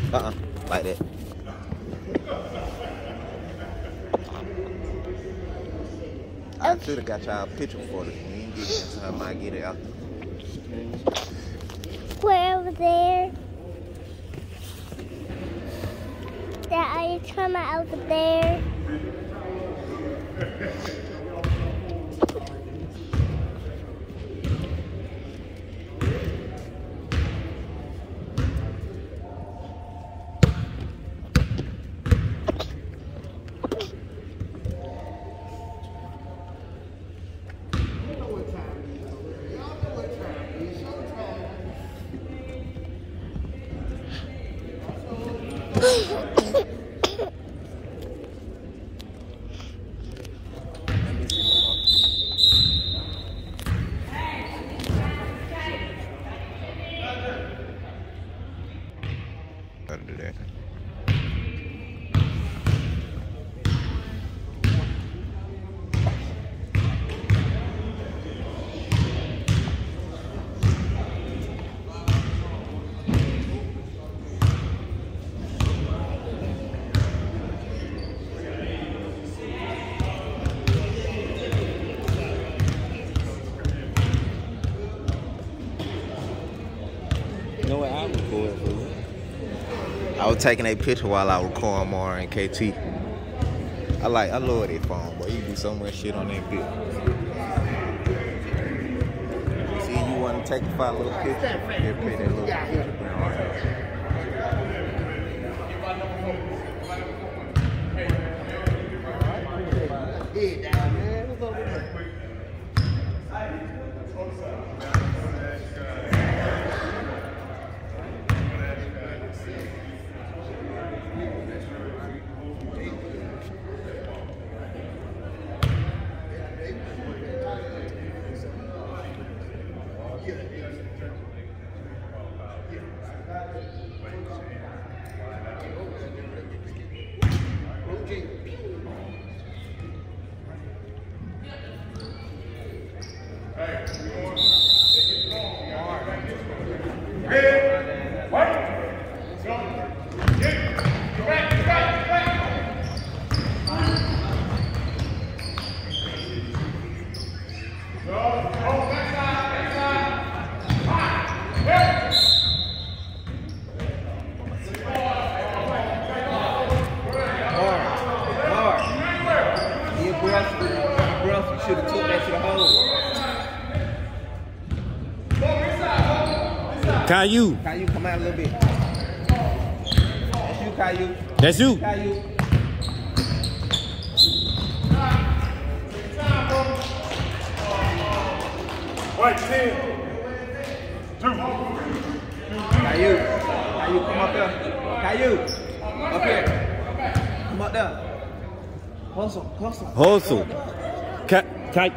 Like that. I should have got y'all a picture for this. We ain't get it, so I might get it after. We're over there. Dad, are you coming over there? Gotta do that. You know what I record for you? I was taking a picture while I record more in KT. I love that phone, boy. You do so much shit on that bit. See, you want to take a 5 little picture? Yeah, put that little picture right here. Should have took that to the hole. Caillou. Caillou, come out a little bit. That's you, Caillou. That's you. Caillou. Right, 10. 2. Caillou. Caillou, come up there. Caillou. Up here. Come up there. Hustle, hustle. Hustle. Stand up there.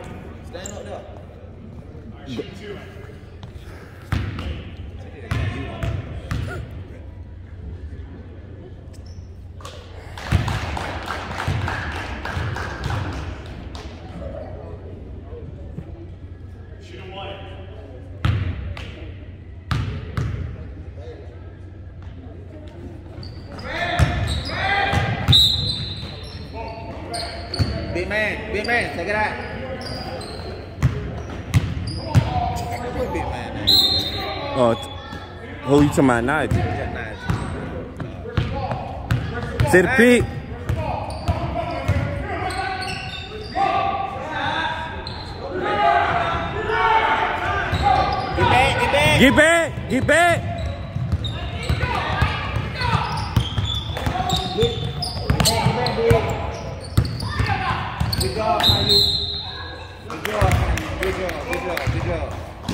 Big man, take it out. Big man. Who you talking about, Nigel? See the pig? Get back! Get back! Good job, Caillou. Good job, Caillou. Good job, good job, good job.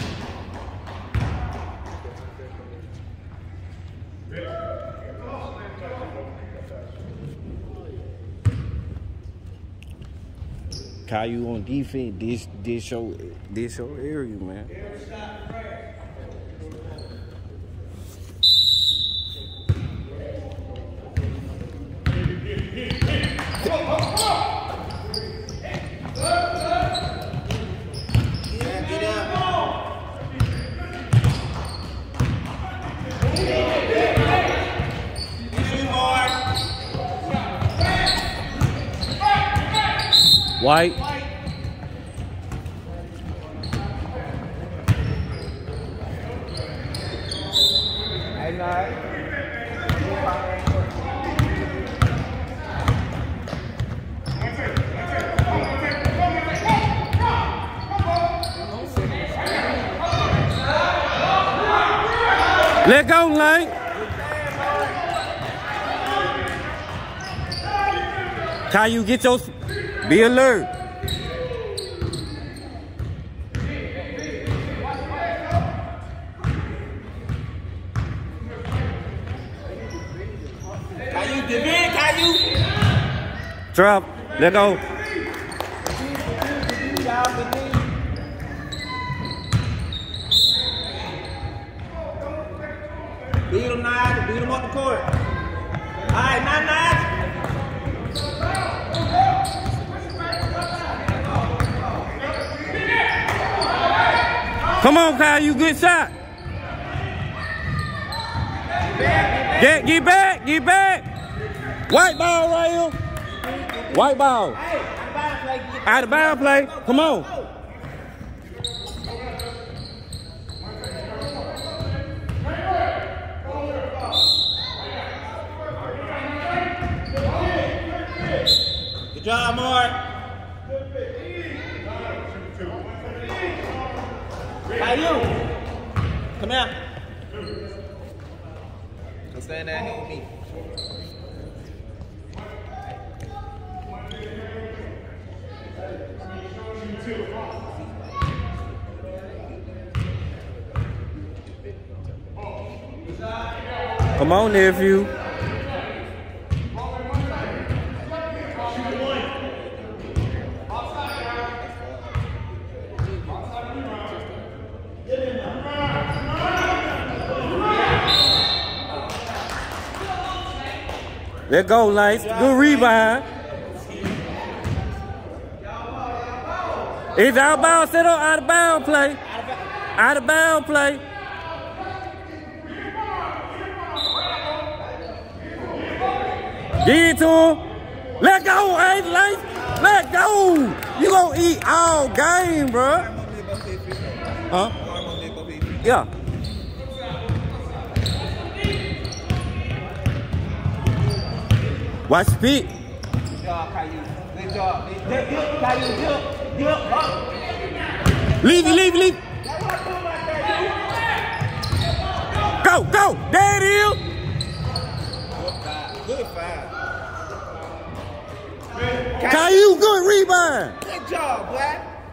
Caillou on defense, this your area, man. White. Hey, night. Let go, Lane. Caillou, get your... Be alert. Caillou, give in, Caillou. Drop. Let go. Beat him, Nige. Beat him up the court. All right, Nige. Come on, Caillou, good shot. Get back, get back. White ball right here. White ball. Out of bound play. Come on. Good job, Mark. Caillou, come here. Come stand down here with me. Come on, nephew. Let go, Lights. Good rebound. It's out of bounds. Set up. Out of bound play. Out of bound play. Get it to him. Let go, hey, Lights. Let go. You gonna eat all game, bro. Huh? Yeah. Watch speed. Good job, Caillou. Good job. Caillou, Leave. Go. There it is. Good foul. Caillou, good rebound. Good job, boy.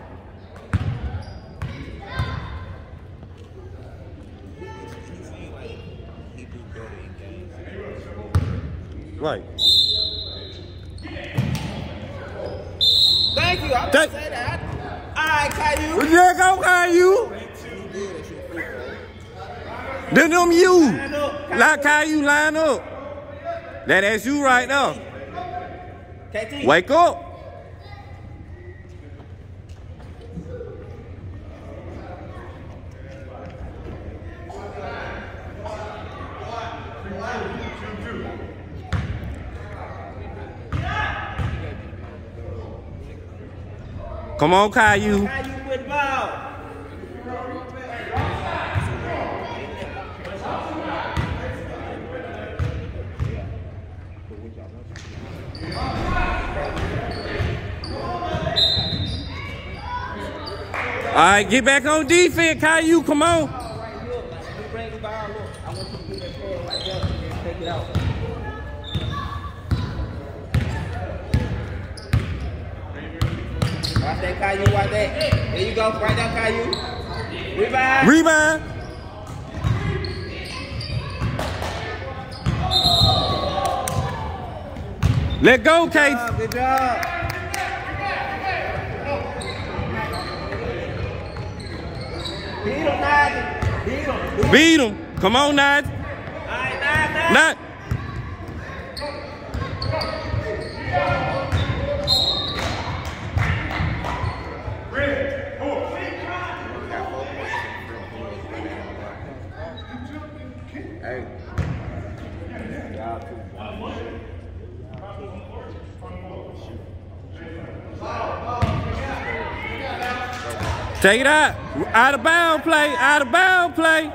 Right. Thank you. I was going to say that. All right, Caillou. There go, Caillou. Then them you. Like Caillou, line up. That's you right now. KT. Wake up. Come on, Caillou. Caillou with the ball. All right, get back on defense, Caillou. Come on. Bring the ball, look. I want you to get that ball right there and then take it out. Watch that, Caillou, watch that. There you go, right there, Caillou. Rebound. Let go, Kate. Good job. Beat him, Nige. Beat him. Come on, Nige. All right, Nige. Not. Hey. Take it out. Out of bound play. Out of bound play.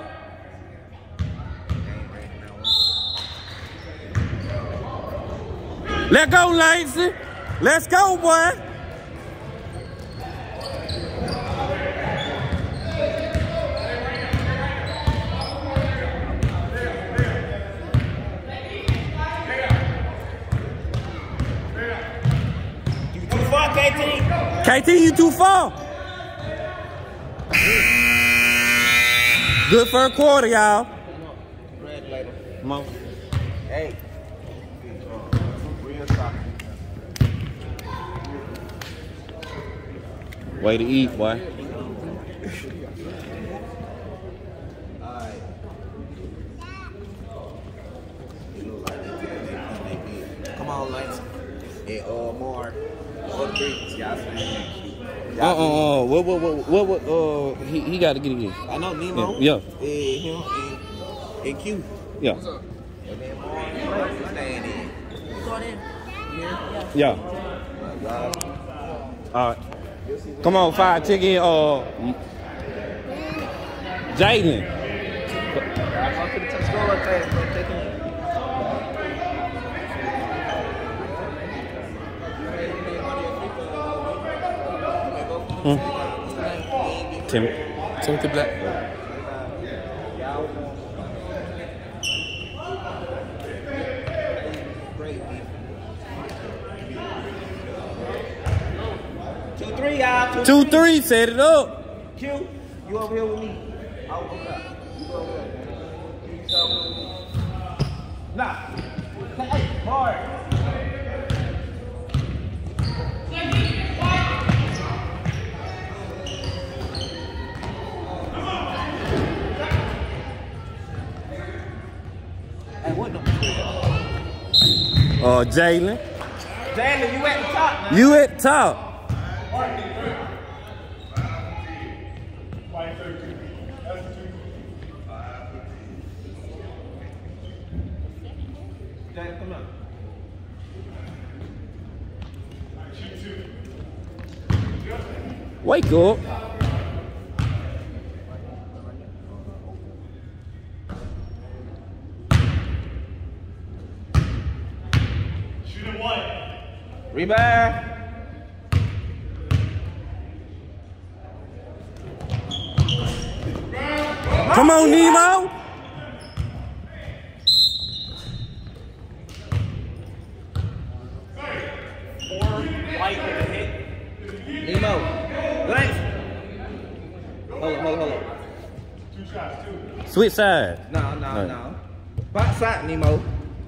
Let go, Langston. Let's go, boy. You too far, KT. KT, you too far. Good first quarter, y'all. Come on. Hey. Real soccer. Way to eat, boy. Come on, Lance. And more. Other bricks. Y'all What? He got to get it in. I know Nemo. Yeah. Him and Q. Yeah. And then more staying in. Yeah. All right. Come on, five. Check in. Jaden. Timothy Black. Two, three, y'all. 2-3. Set it up. Q, you over here with me. I'll go back. You over there. Nah. Hey, hard. Hey, what number? Jalen. Jalen, you at the top now. You at the top. Jalen, come on. Wake up. Rebound. Come on, Nemo. Nemo. Lance. Hold on. Switch side. No. Box side, Nemo.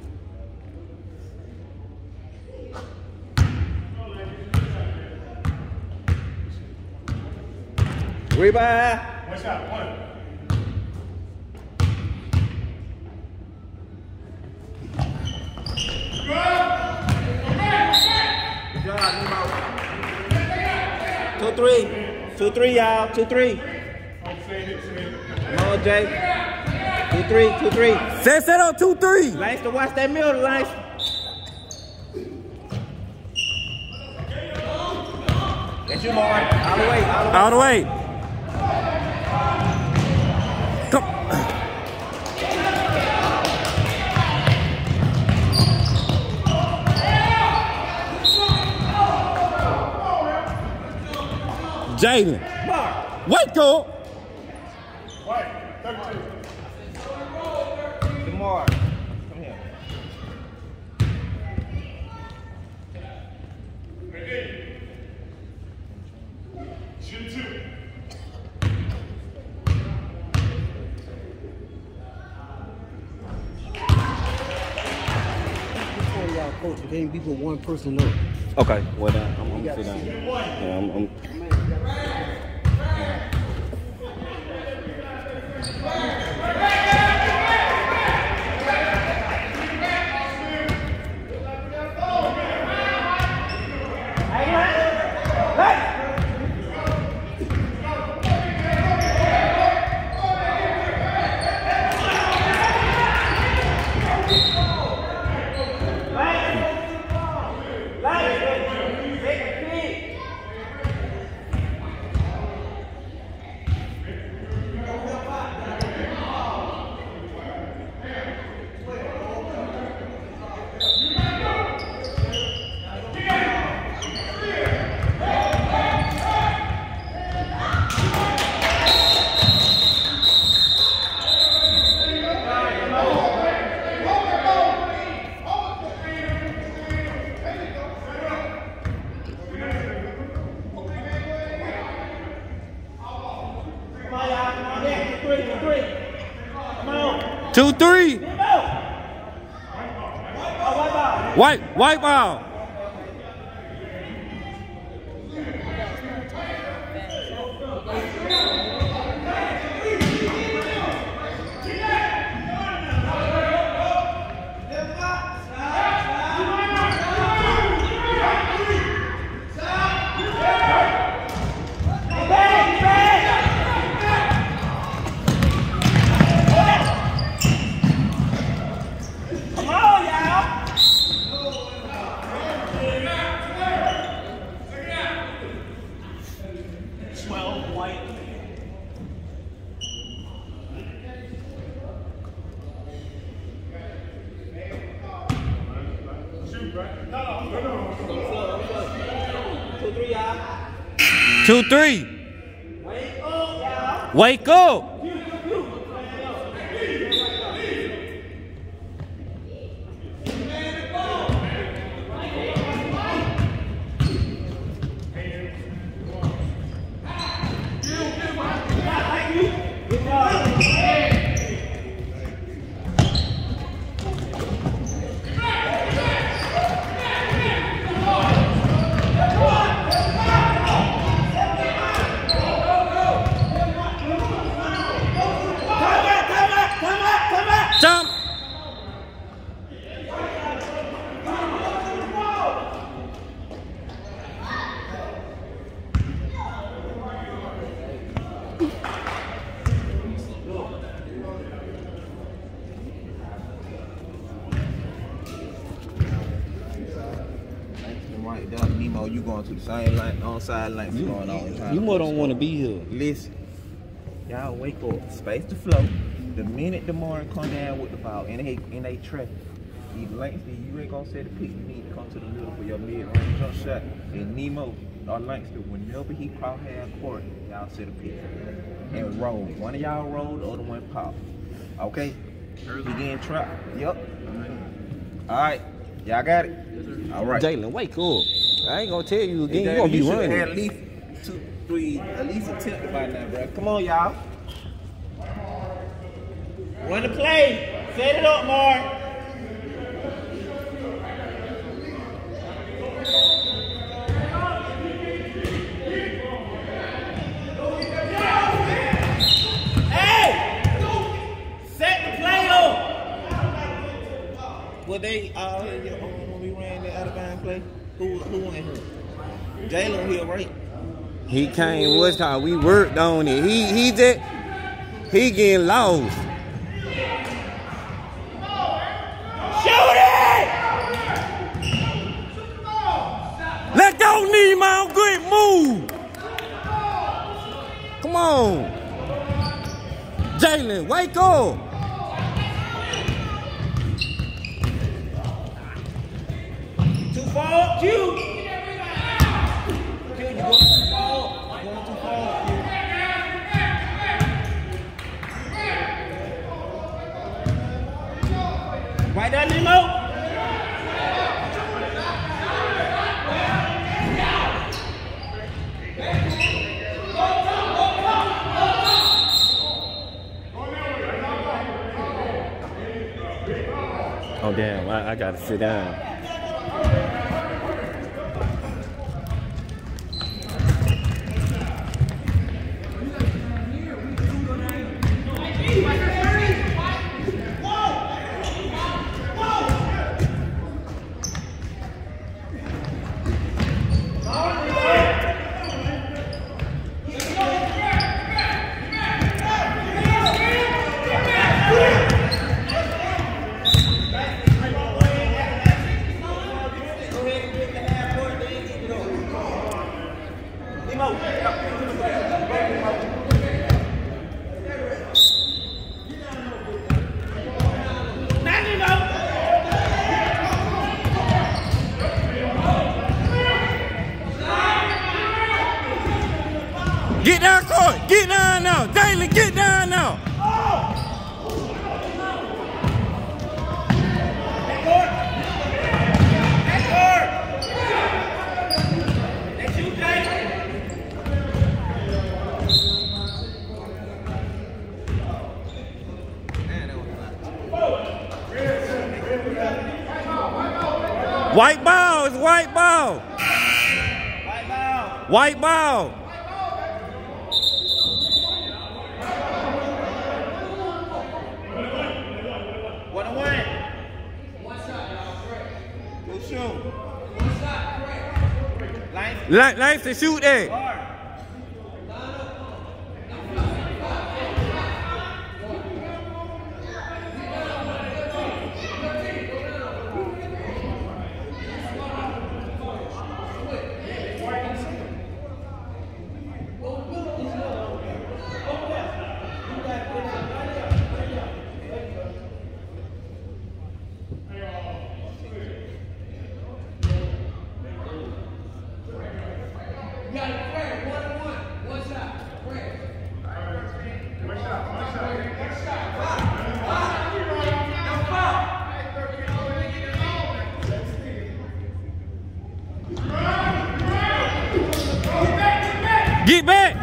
Rebound. One shot, one. Good job, Nemo. 2-3. 2-3, y'all. 2-3. Come on, Jay. 2-3. Set up 2-3. Lance to watch that middle, Lance. Get you, Mark. All the way. Come. Jaden. Mark. Wake up. White, 32. Good Mark. Come here. Ready. Shoot two. Y'all coach, you can't be for one person up. Okay, well, I'm gonna sit down. Yeah, I'm 2-3. White ball. Two, three. Wake up. Jump. Right down Nemo, you going to the same line, on side lane. You going all the time. You more don't want to be here. Listen, y'all wake up, space the flow. The minute damarri come down with the ball and they trap, these Langston, you ain't gonna set a pick. You need to come to the middle for your mid-range jump shot. And Nemo or Langston, whenever he cross half court, y'all set a pick and roll. One of y'all roll, the other one pop. Okay? He getting trapped. Yup. All right. Y'all got it. All right. Jalen, wake up. I ain't gonna tell you again. You gonna be running. At least 2, 3, at least attempted by now, bro. Come on, y'all. Run the play. Set it up, Mark. Hey! Set the play up. Well, they all here when we ran that out of bounds play. Who went here? Jalen here, right? He came. What's called? We worked on it. He getting lost. Let go, Nemo. Good move. Come on. Jalen, wake up. Too far, Q. Q, you going too far. Going too far, Q. Right there, Nemo. Oh, damn. I got to sit down. Get down court. Get down now. Jalen, get down now. White ball. It's white ball. White ball. White ball. What a win. Go shoot. Nice to shoot there. Get back!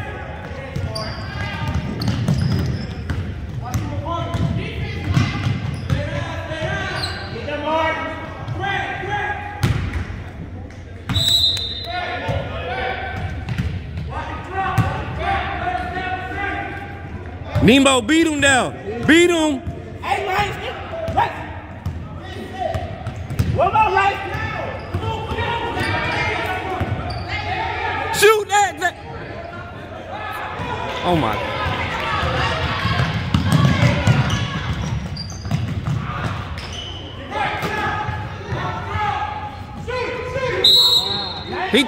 Nemo, beat him down. Beat him. Hey, right. One more right. Shoot that. Oh my. He.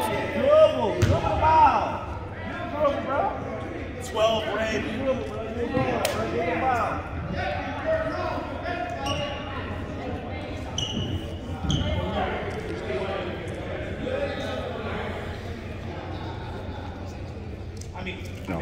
12 red. No.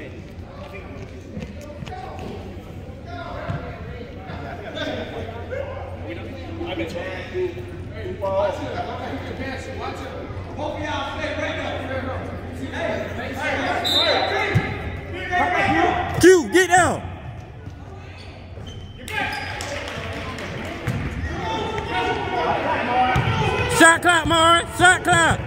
Q, get down. Shot clock, Mara. Shot clock.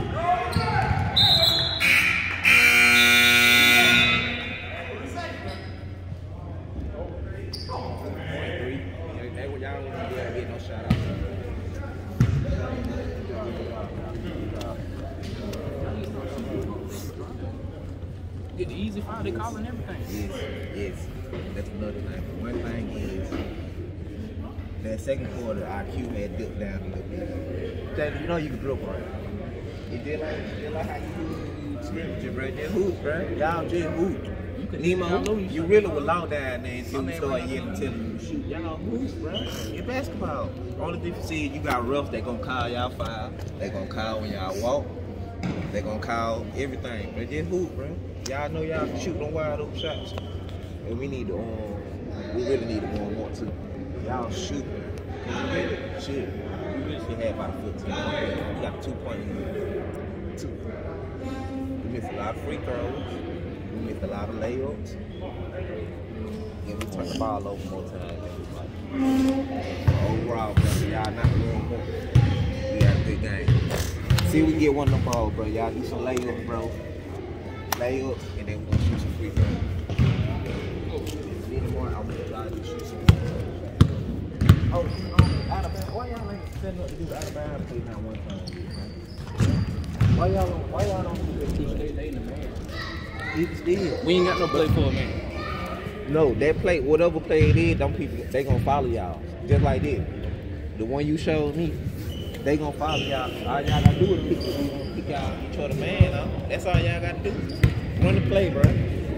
Get the easy foul, they calling everything. Yes. That's another thing. One thing is that second quarter, our Q had dipped down a little bit. That, you know you can dribble right. It did like how you scrimmage, bro. Just hoop, bro. Y'all just hoop. Nemo, you really were locked down there until we started yelling, telling you to shoot. Y'all hoops, bro. It's basketball. Only difference is you got roughs, they gonna call y'all foul. They gonna call when y'all walk. They gonna call everything. But just hoop, bro. Y'all know y'all can shoot them wide open shots. And we need to, we really need to warm more too. Y'all shoot, man. Shit. We should have about 15. We got 2 point lead. 2. We missed a lot of free throws. We missed a lot of layups. And we turned the ball over more times than we like. Overall, bro, y'all not doing more. We got a good game. See if we can get one of them balls, bro. Y'all do some layups, bro. Layups, and then we're gonna shoot some free throws. Anymore, I want y'all to shoot some free throws. Oh, Alabama, why y'all ain't setting up to do Alabama play now one time, man? Why y'all don't do that? They in the man. It's dead. We ain't got no play for a man. No, that play, whatever play it is, them people, they gonna follow y'all. Just like this. The one you showed me, they gonna follow y'all. All y'all gotta do is pick y'all, each other man up. That's all y'all gotta do. Run the play, bro. Put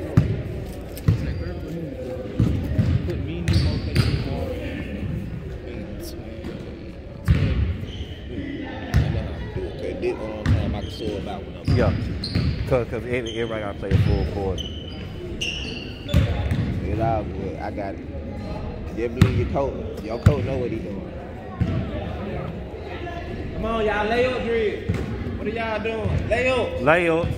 me and Nemo play the ball. This time I can show about when I'm Yeah. Cause everybody gotta play a full quarter. It's all good. I got it. Just believe your coach. Your coach know what he doing. Come on, y'all, layup drill. What are y'all doing? Layup. Layups.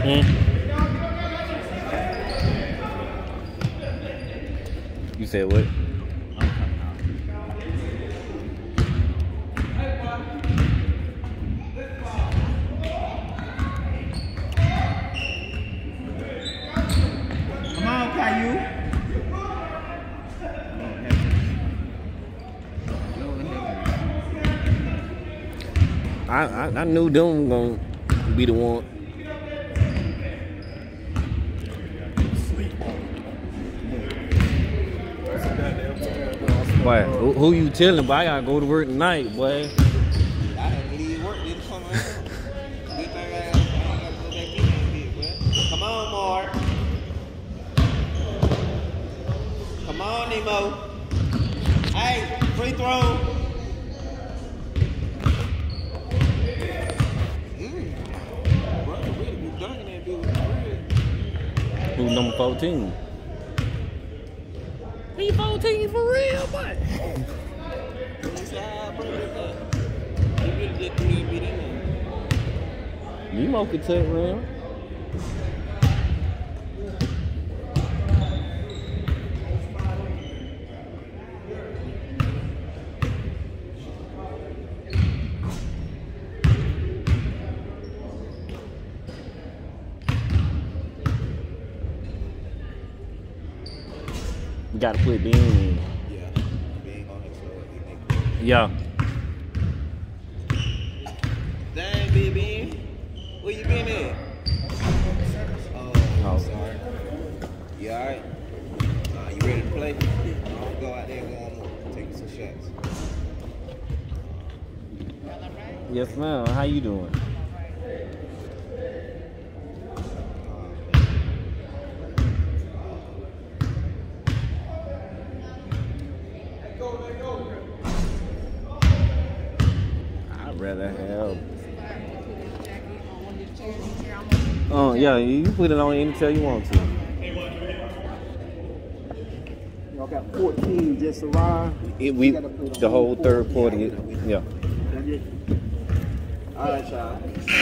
You said what? Come on, Caillou. I knew them gonna be the one. Boy, who you telling? Boy, I gotta go to work tonight, boy. I had to leave work, didn't come out. Good thing I gotta go back in that bit, boy. Come on, Mark. Come on, Nemo. Hey, free throw. Bro, really be dunking that bit with the bread. Who's number 14? He 14 for real, boy. Inside, bro, look up. He really just threw that bit in there. Nemo could take real. You gotta put Bean in. Yeah, being on it, so it Yeah. Dang, baby. Where you been at? Oh, I'm sorry. You alright? You ready to play? I'll go out there and warm up. Take some shots. Yes, ma'am. How you doing? I'd rather have. Oh yeah, you put it on any tail you want to. Y'all got 14 just arrived. The whole third quarter. Yeah. Alright, y'all.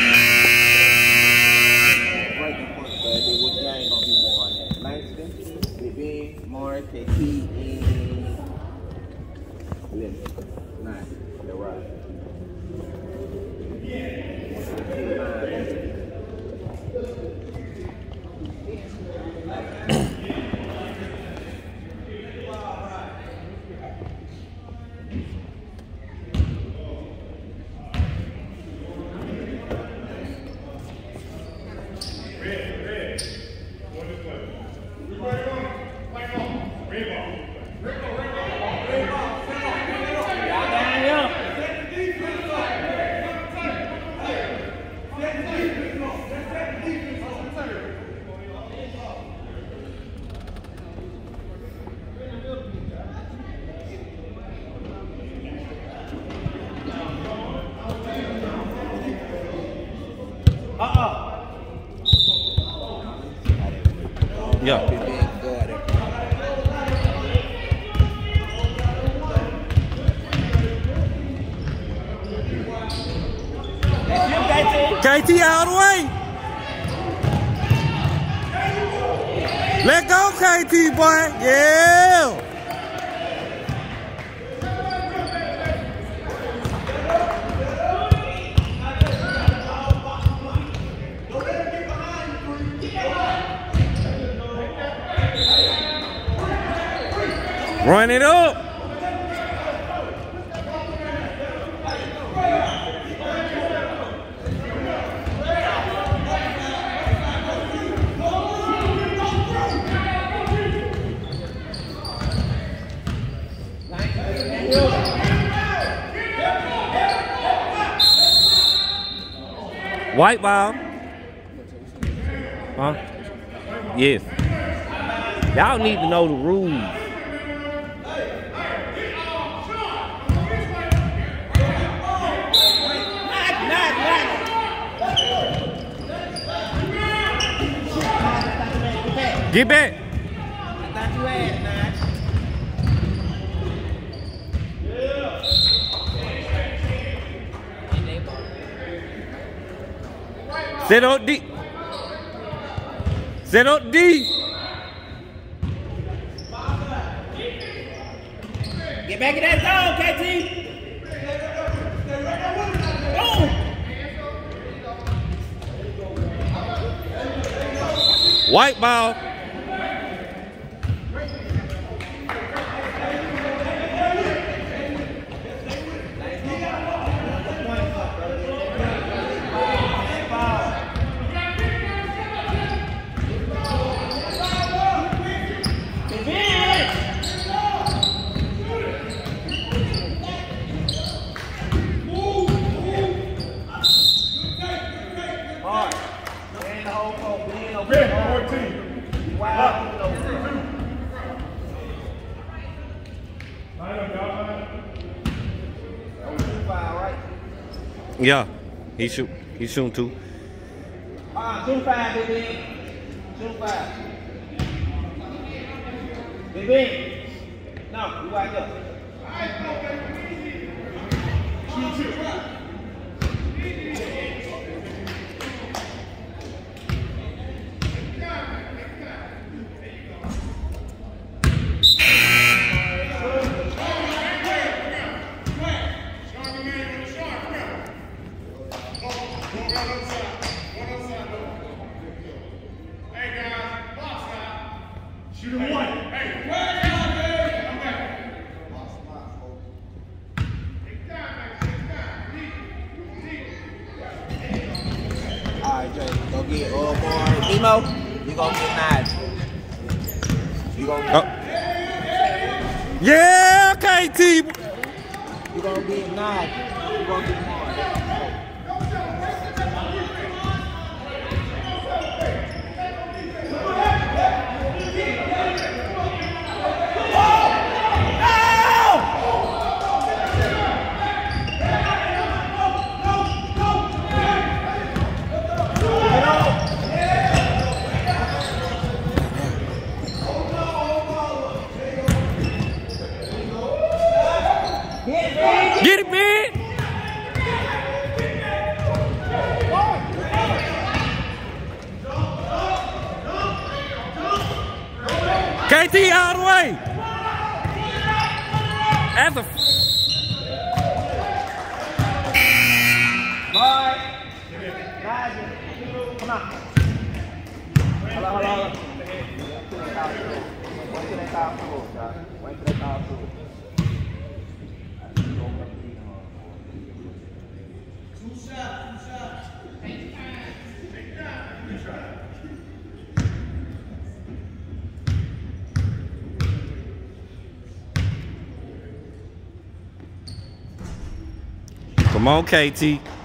Breaking point, baby. What game gonna be won at? Langston, Vivian, Morris, KT, and Lynn. Nice. They're right. Yeah. KT out of the way. Let go, KT boy. Yeah. Run it up. White ball. Huh? Yes. Y'all need to know the rules. Get back. Sit up deep. Set up D. Get back in that zone, KT. Go. White ball. Yeah, he's shooting too. Shoot 5, baby. Shoot 5. Baby. No, you right there. Shoot 2. Shoot him one. Hey, Alright, Jay, go get more. Emo, you gonna get 9. You gonna get Yeah, KT. You gonna get 9. You gonna get more. Get it, man. KT all the way. That's a Boy. Come on. Hello. Wait till they call full, Josh. Wait till they call full. Come on, KT.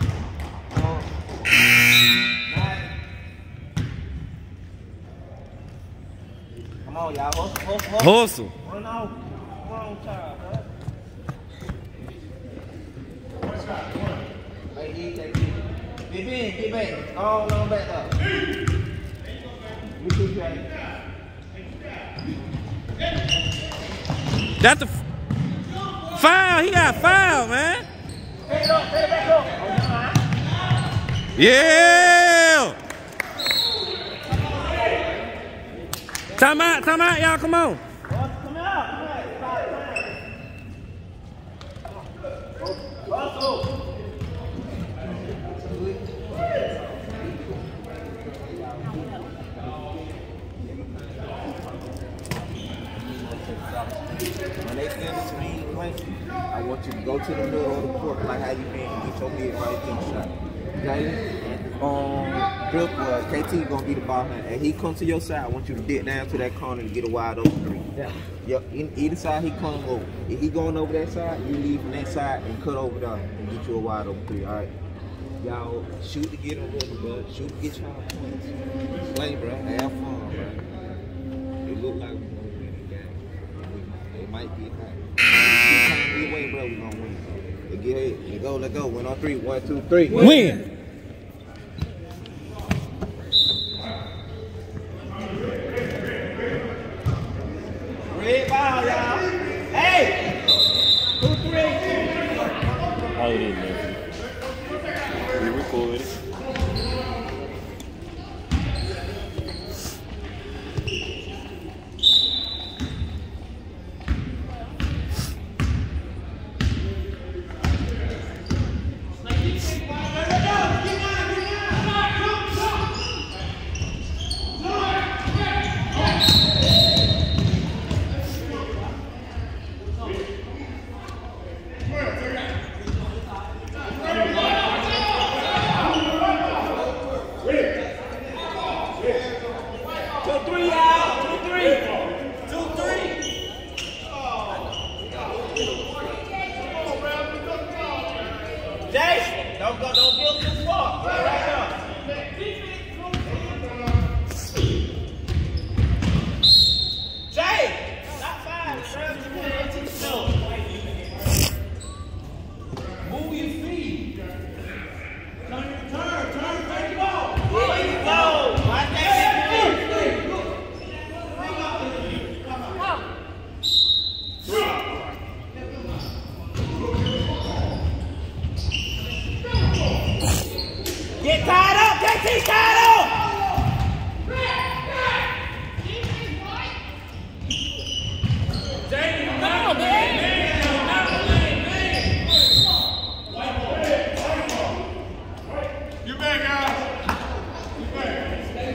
Come on, y'all. Hustle. Run on. Run on, child. Hey, get back. Oh, no, back up. You too, Jay. That's a foul. He got foul, man. Take it back up. Yeah. Time out, y'all. Come on. Come out. When they send it to me, I want you to go to the middle of the court like how you been and get your mid right thing shot. Okay? Drip, KT gonna be the ball hand. And he come to your side, I want you to dip down to that corner and get a wide open 3. Yeah. Yep. Either side he come over. If he going over that side, you leave from that side and cut over there and get you a wide open 3. All right. Y'all shoot to get a rubber, bro. Shoot to get y'all points. Play, bro. Have fun, bro. It look like we're gonna win the game. It might be high. Either way, bro, we're gonna win. Let's get ahead. Let's go. Win on 3. 1, 2, 3. Win. Red ball, y'all. Hey! 2, 3. How it is, man. We recorded. Don't go too far. Right now. Jay! Stop five. No. Move your feet. Turn, take the ball. There you go. Watch that. Get tied up, JT, tied up! You back, guys. You back.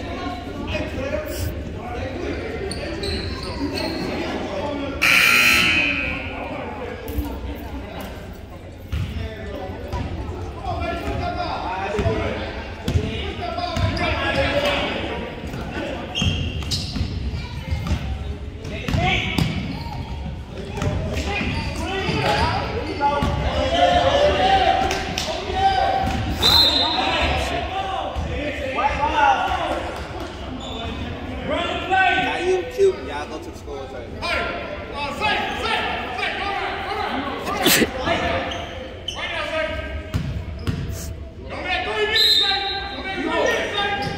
Y'all go to the score table. Hey, say, go right. Right now, say. Don't let 3 minutes, say. Don't let 3 minutes,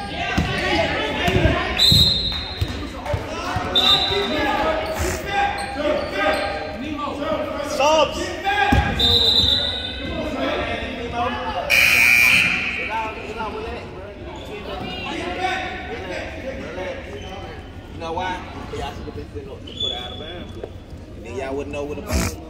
say. Subs. You know why? Y'all should have been sitting up to put out of bounds. And then y'all wouldn't know what the ball was.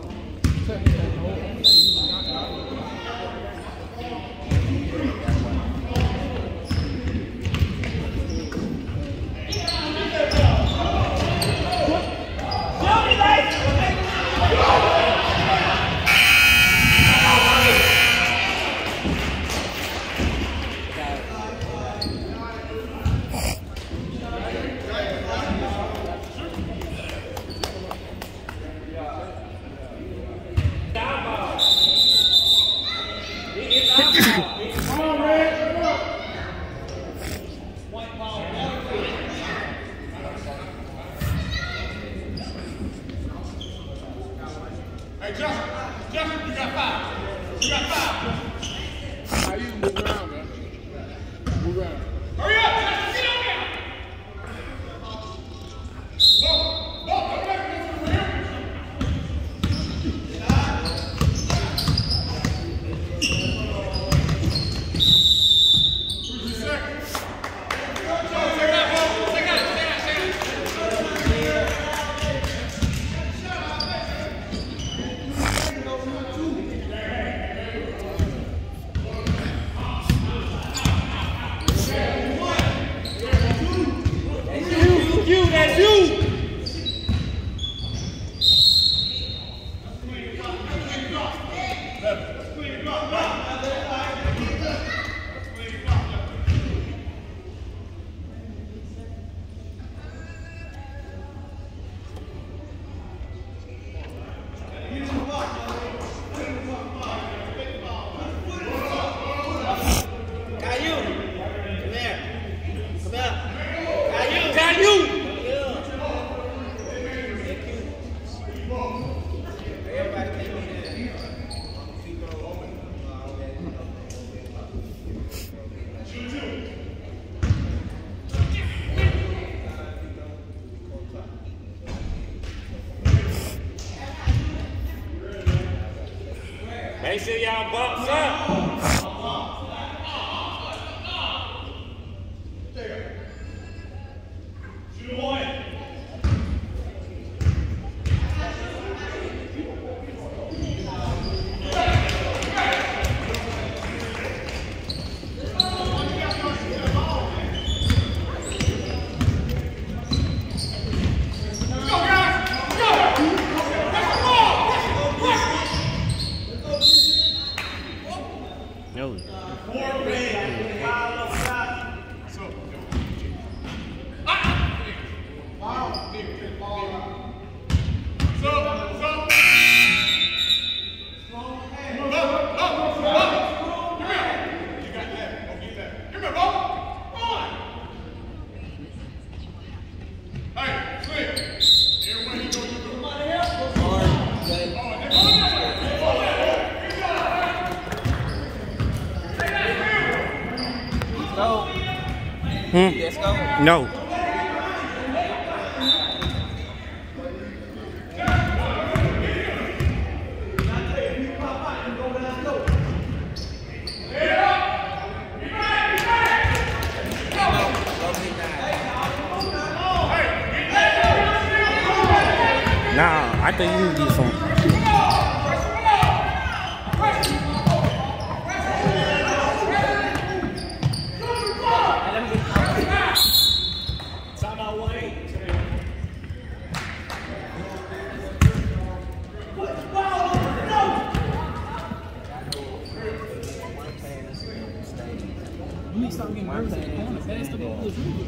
Hey, Justin, you got 5. You got 5. Now you can move around, man. Move around. Hurry up, Justin, get on there. No, come back, go through here. That's you. Make sure y'all box up. Come here. Let's go. No. Nah, I think you need to get some. You need to stop getting nervous in the corner. Pass the ball.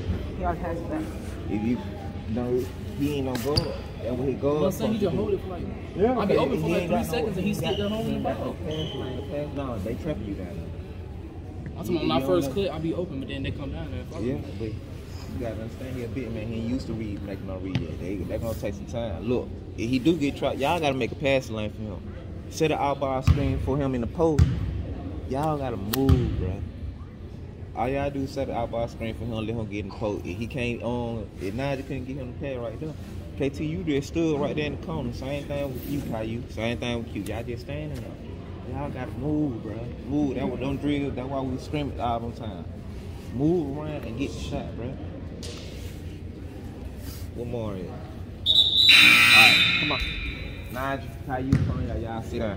If you know he ain't no guard, that's what he I'm goes. saying you just hold it for like. Yeah, I'll be open for he like ain't 3 got seconds and he stick there holding the ball. No, they trapping you down. I'm talking when I first click, I'll be open, but then they come down there. Yeah, but you gotta understand he a bit man. He ain't used to making no read yet. They gonna take some time. Look, if he do get trapped, y'all gotta make a pass lane for him. Set an out ball screen for him in the post. Y'all gotta move, bro. All y'all do is set an out ball screen for him, let him get in the post. If he can't if Nigel couldn't get him the pass right there. KT, you just stood right there in the corner. Same thing with you, Caillou. Same thing with you. Y'all just standing there. Y'all gotta move, bro. Move. That was don't drill. That's why we scream all the time. Move around and get the shot, bro. One more here. Alright, come on. Nigel, Caillou, come here. Y'all sit down.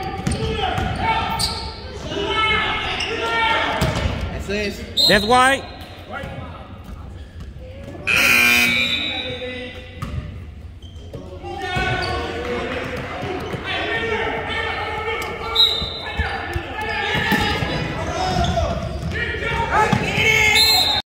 That's white.